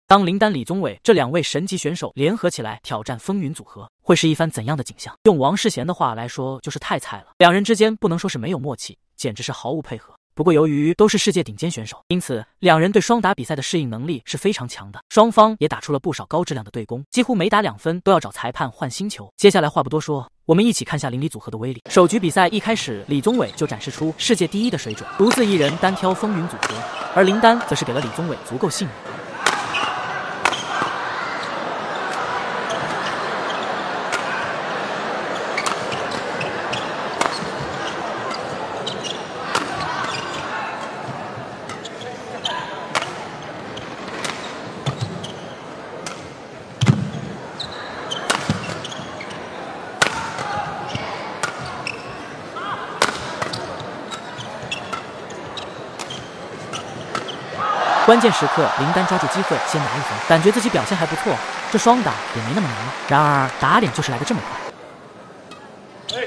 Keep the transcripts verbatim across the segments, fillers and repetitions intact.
当林丹、李宗伟这两位神级选手联合起来挑战风云组合，会是一番怎样的景象？用王世贤的话来说，就是太菜了。两人之间不能说是没有默契，简直是毫无配合。不过由于都是世界顶尖选手，因此两人对双打比赛的适应能力是非常强的。双方也打出了不少高质量的对攻，几乎每打两分都要找裁判换新球。接下来话不多说，我们一起看下林李组合的威力。首局比赛一开始，李宗伟就展示出世界第一的水准，独自一人单挑风云组合，而林丹则是给了李宗伟足够信任。关键时刻，林丹抓住机会先拿一分，感觉自己表现还不错，这双打也没那么难了。然而打脸就是来得这么快，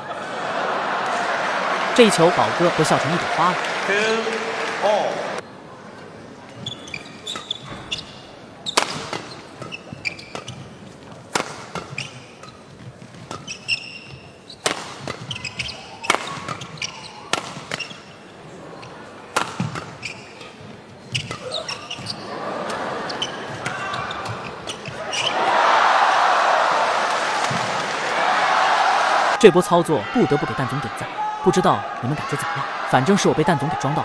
这一球宝哥都笑成一朵花了。这波操作不得不给蛋总点赞，不知道你们感觉怎么样？反正是我被蛋总给装到了。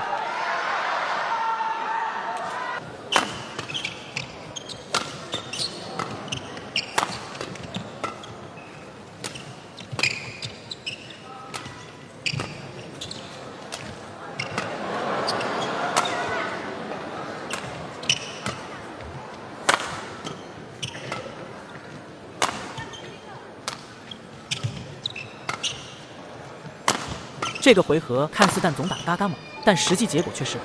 这个回合看似蛋总打得嘎嘎猛，但实际结果却是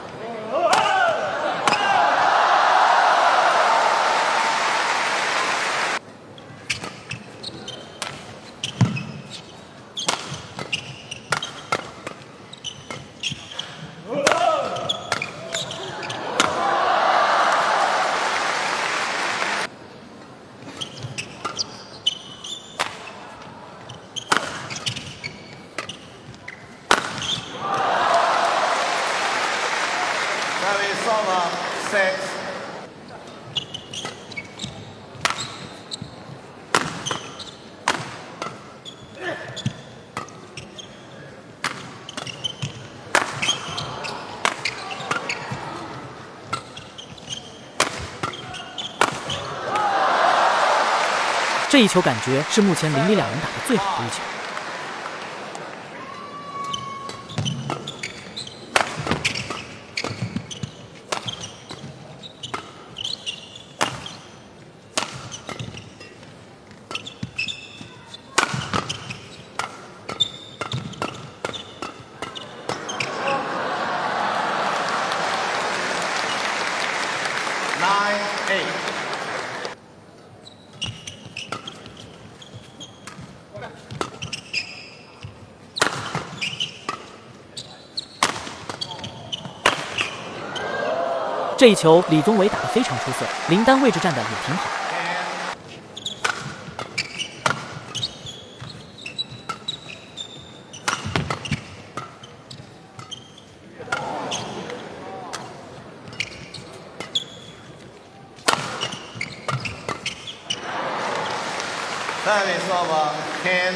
这一球，感觉是目前林李两人打的最好的一球。 Nine eight。 这一球，李宗伟打得非常出色，林丹位置站的也挺好。 Service over ten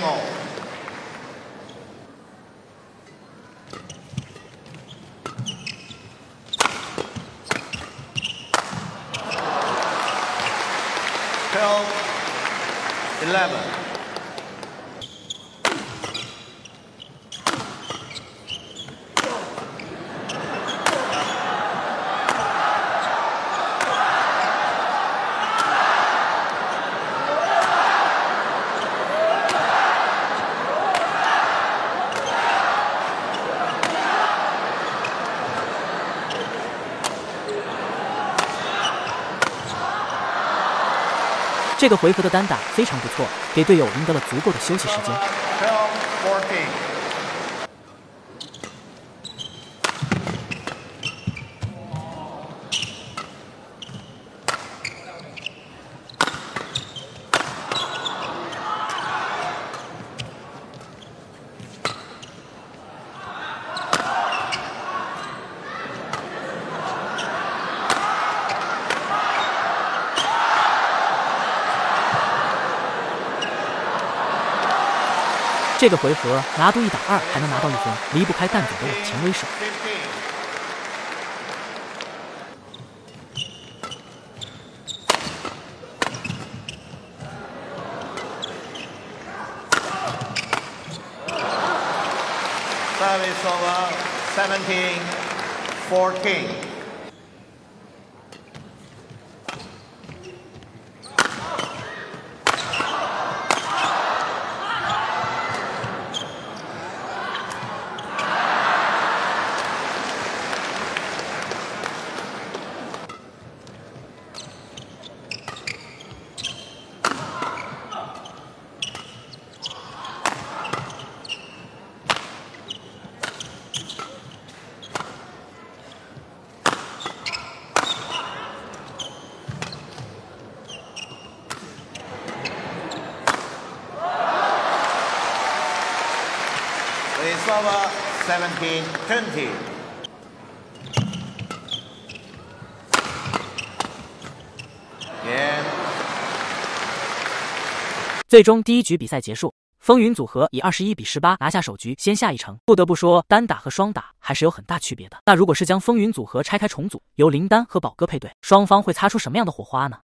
all。twelve eleven。 这个回合的单打非常不错，给队友赢得了足够的休息时间。 这个回合拿度一打二还能拿到一分，离不开蛋总的往前威慑。 Service over seventeen fourteen. It's over seventeen twenty. 最终第一局比赛结束，风云组合以二十一比十八拿下首局，先下一城。不得不说，单打和双打还是有很大区别的。那如果是将风云组合拆开重组，由林丹和宝哥配对，双方会擦出什么样的火花呢？